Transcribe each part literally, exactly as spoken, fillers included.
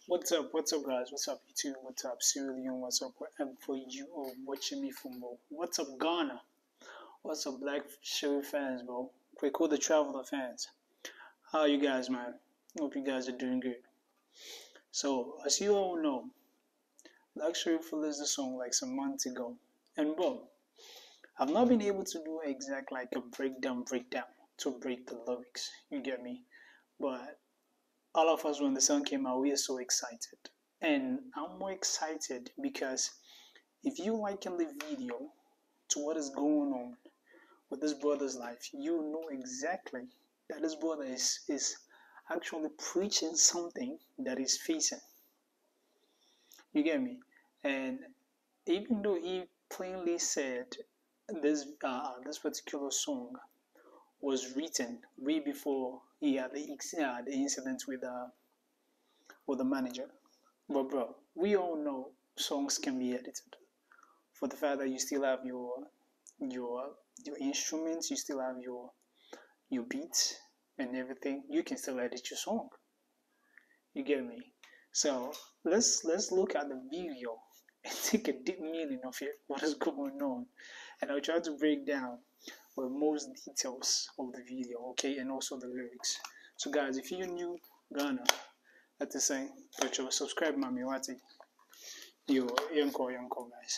What's up? What's up, guys? What's up, YouTube? What's up, Sierra Leone? What's up, wherever you are watching me from, bro? What's up, Ghana? What's up, Black Sherry fans, bro? Quick, all the Traveler fans. How are you guys, man? Hope you guys are doing good. So, as you all know, Black Sherif released the song like some months ago, and boom, I've not been able to do exact like a breakdown, breakdown to break the lyrics. You get me? But all of us, when the song came out, we are so excited. And I'm more excited because if you liken the video to what is going on with this brother's life, you know exactly that this brother is, is actually preaching something that he's facing. You get me? And even though he plainly said this uh, this particular song was written way before he had the, uh, the incident with uh, with the manager. But bro, we all know songs can be edited. For the fact that you still have your your your instruments, you still have your your beats and everything, you can still edit your song. You get me? So let's let's look at the video and take a deep meaning of it, what is going on, and I'll try to break down with most details of the video, okay, and also the lyrics. So guys, if you're new Ghana, that's the same. But you subscribe, mami, what it? You, yanko, yanko, guys.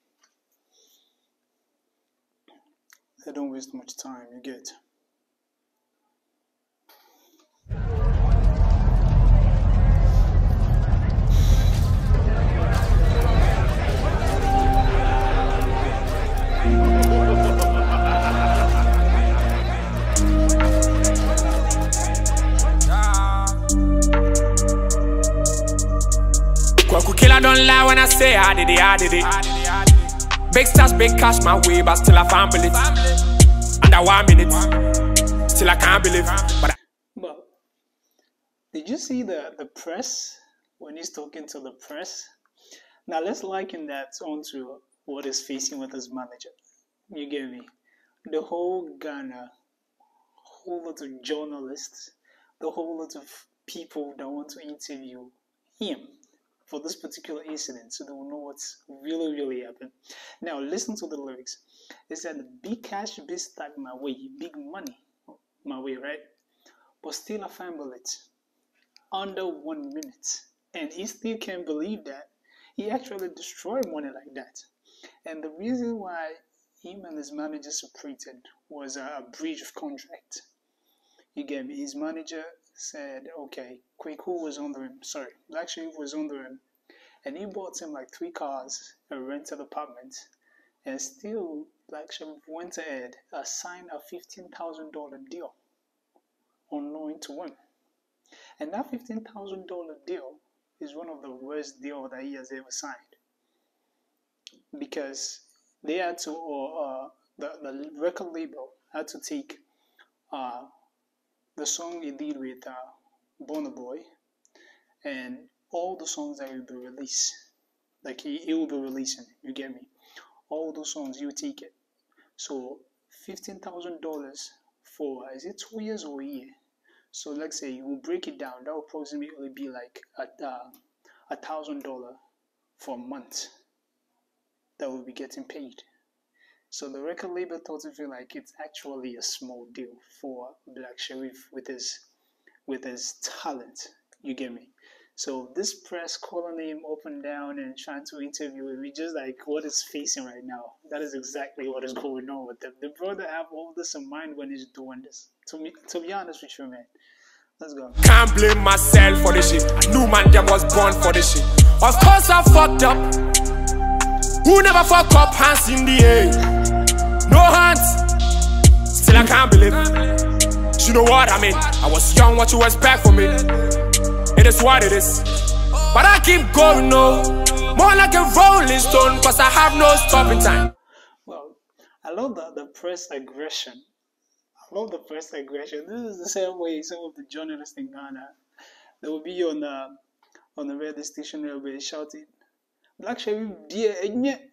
I don't waste much time. You get. Killer don't lie when I say I did it, I did it. Big stars, big cash my way, but still I can't believe. Under one minute, still I can't believe. But, I but did you see the, the press when he's talking to the press? Now let's liken that onto what he's facing with his manager. You get me? The whole Ghana, whole lot of journalists, the whole lot of people that want to interview him for this particular incident, so they will know what's really, really happened. Now, listen to the lyrics. It said, big cash, big stack my way, big money my way, right? But still I fumble it under one minute. And he still can't believe that he actually destroyed money like that. And the reason why him and his manager separated was a breach of contract. You get me? His manager said, okay, Kweku was under him, sorry, Black Sherif was under him, and he bought him like three cars, a rented apartment, and still Black Sherif went ahead and signed a fifteen thousand dollar deal, unknowing to him. And that fifteen thousand dollar deal is one of the worst deals that he has ever signed, because they had to, or uh, the, the record label had to take uh, the song he did with uh, Burna Boy and all the songs that he will be released, like he, he will be releasing, you get me? All those songs, you take it. So fifteen thousand dollars for, is it two years or a year? So let's say you will break it down, that will approximately be like a uh, a thousand dollar for a month that will be getting paid. So the record label thought it feel like it's actually a small deal for Black Sherif with his with his talent. You get me? So this press calling him up and down and trying to interview him, it's just like what is facing right now. That is exactly what is going on with them. The brother have all this in mind when he's doing this. To me, to be honest with you, man. Let's go. can't blame myself for this shit. I knew man them was born for this shit. Of course I fucked up. Who never fuck up? Hands in the air. No hands. Still I can't believe. You know what I mean? I was young, what you expect from me? It is what it is. But I keep going, no. More like a rolling stone, cause I have no stopping time. Well, I love the, the press aggression. I love the press aggression. This is the same way some of the journalists in Ghana, they will be on the on the radio station, they will be shouting, Black Sherif, dear,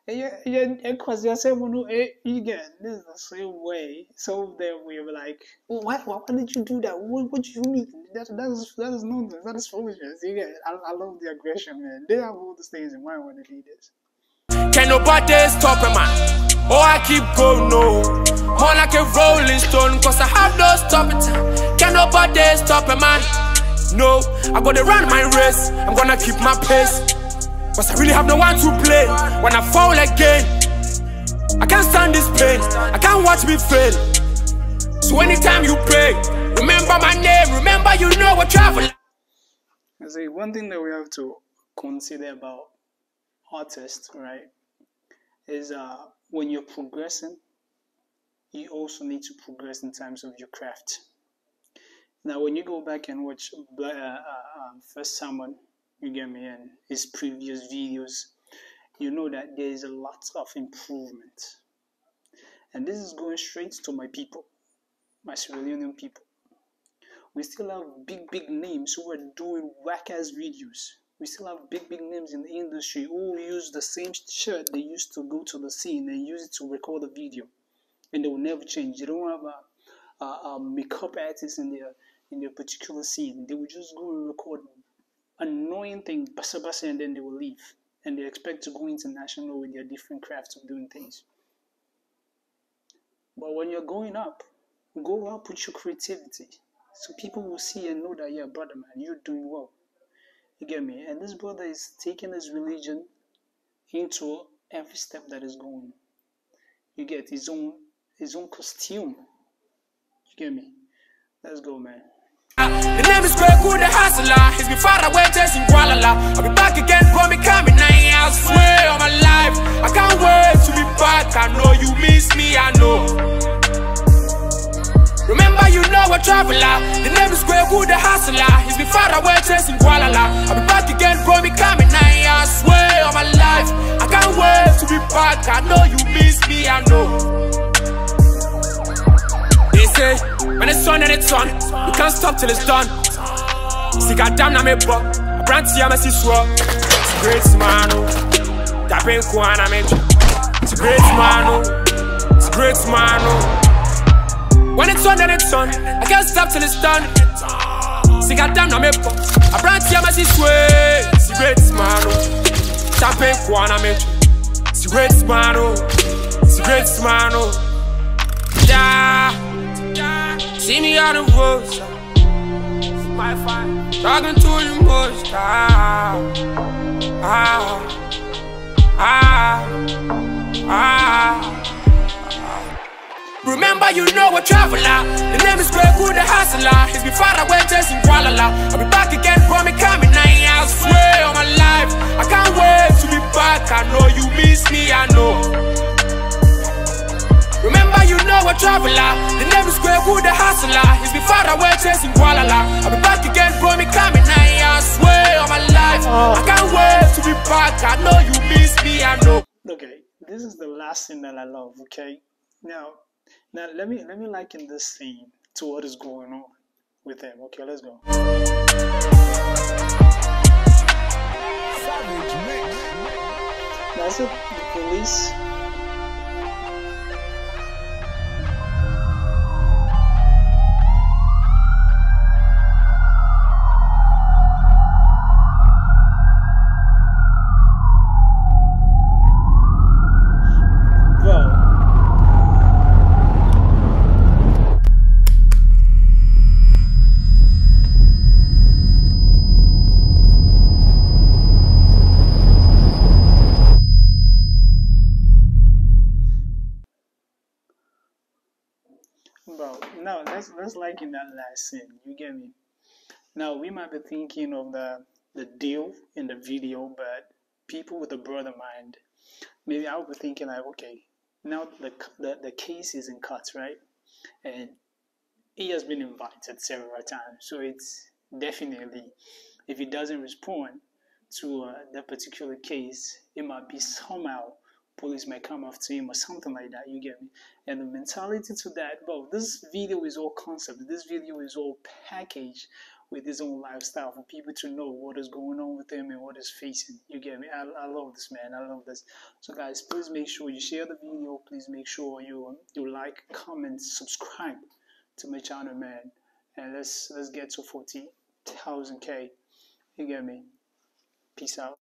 Yeah, yeah, because you're saying, well, you get this is the same way. So then we were like, well, why, why, why did you do that? What, what do you mean? That, that is that is nonsense. That is foolishness. You get, I, I love the aggression, man. They have all these things in mind when they do this. Can nobody stop a man? Oh, I keep going, no. More like a rolling stone, cause I have no stopping time. Can nobody stop a man? No, I gotta run my race. I'm gonna keep my pace. Cause I really have no one to play when I fall again. I can't stand this pain, I can't watch me fail. So anytime you pray, remember my name, remember you know what travel. I say one thing that we have to consider about artists, right, is uh, when you're progressing, you also need to progress in terms of your craft. Now, when you go back and watch uh, uh, First Samuel, you get me, and his previous videos, you know that there is a lot of improvement. And this is going straight to my people, my Sierra Leonean people. We still have big, big names who are doing whack-ass videos. We still have big, big names in the industry who use the same shirt they used to go to the scene and use it to record a video. And they will never change. They don't have a, a, a makeup artist in their, in their particular scene. They will just go and record annoying thing, basa basa, and then they will leave. And they expect to go international with their different crafts of doing things. But when you're going up, go up with your creativity. So people will see and know that, yeah, brother, man, you're doing well. You get me? And this brother is taking his religion into every step that is going. You get his own his own costume. You get me? Let's go, man. The name is Greg Good, the hustler. He's been far away, chasing Kuala Lumpur. I'll be back again, bro, me coming nine. I swear on my life, I can't wait to be back. I know you miss me, I know. Remember, you know a traveler. The name is Greg Good, the hustler. He's been far away, chasing Kuala Lumpur. I'll be back again, bro, me coming nine. I swear on my life, I can't wait to be back. I know you miss me, I know. They say, when it's on and it's on, you can't stop till it's done. See, goddamn, I'm a buck. I brand to Yamasi Swap. It's a great man, oh. Tapping Kuana, man. It's a great man, oh. It's a great man, oh. When it's on and it's on, I can't stop till it's done. See, goddamn, I'm a buck. I brand to Yamasi Swap. It's a great man, oh. Tapping Kuana, man. It's a great man, oh. It's a great man, oh. Yeah. See me on the road, my fine, talking to the most. Ah, ah, ah, ah. Remember, you know a traveler. The name is Greg Good, the hustler. He's been far away, chasing Kuala Lumpur. I'll be back again, bro, me coming nine. I swear on my life, I can't wait to be back. I know you miss me, I know. Remember, you know a traveler. The name is Greg Good, the hustler. He's been far away, chasing Kuala Lumpur. I'll be back again, bro, me coming nine. I swear on my life, oh. I can't wait to be back. I know you miss me, I know. Okay, this is the last thing that I love. Okay, now, now let me let me liken this scene to what is going on with him. Okay, let's go. That's it. The police. Bro, no, that's that's like in that last scene. You get me? Now we might be thinking of the the deal in the video, but people with a broader mind, maybe I would be thinking like, okay, now the the, the case is in cut, right? And he has been invited several times, so it's definitely, if he doesn't respond to uh, that particular case, it might be somehow police might come after him or something like that. You get me? And the mentality to that, well, this video is all concept. This video is all package with his own lifestyle, for people to know what is going on with him and what is facing. You get me? I, I love this, man. I love this. So guys, please make sure you share the video. Please make sure you you like, comment, subscribe to my channel, man. And let's let's get to forty thousand K. You get me? Peace out.